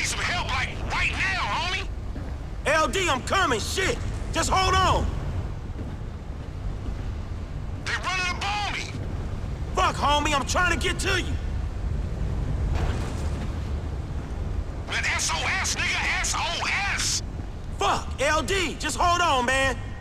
need some help, like, right now, homie. LD, I'm coming, shit. Just hold on. They running up on me. Fuck, homie, I'm trying to get to you. Man, SOS, nigga, SOS. Fuck, LD, just hold on, man.